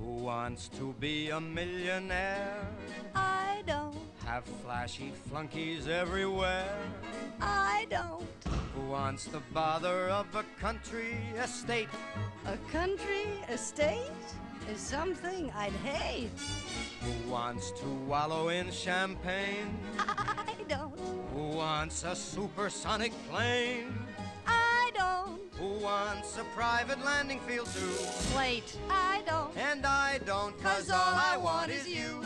Who wants to be a millionaire? I don't. Have flashy flunkies everywhere? I don't. Who wants the bother of a country estate? A country estate is something I'd hate. Who wants to wallow in champagne? I don't. Who wants a supersonic plane? I don't. Who wants a private landing field too? Wait, I don't. And I don't, 'cause all I want is you.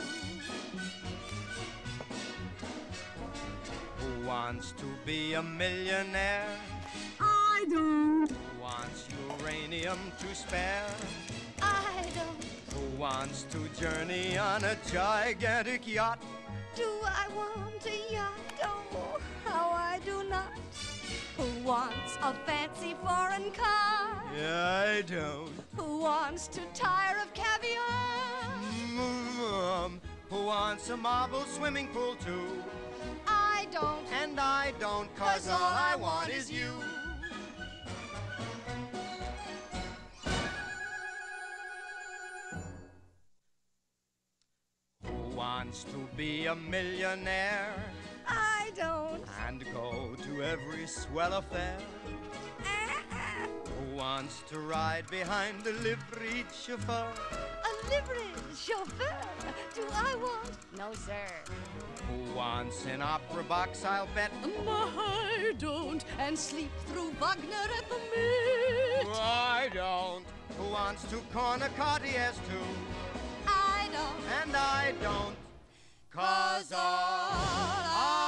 Who wants to be a millionaire? I don't. Who wants uranium to spare? I don't. Who wants to journey on a gigantic yacht? Do I want a yacht? Oh, how I do not. Who wants a fancy foreign car? I don't. Who wants to tire of caviar? Who wants a marble swimming pool too? I don't. And I don't, 'cause all I want is you. Who wants to be a millionaire? I don't. And go to every swell affair? Who wants to ride behind a liveried chauffeur? A livery chauffeur? Do I want? No, sir. Who wants an opera box, I'll bet? I don't. And sleep through Wagner at the Met. I don't. Who wants to corner Cartiers too? I don't. And I don't, 'cause all I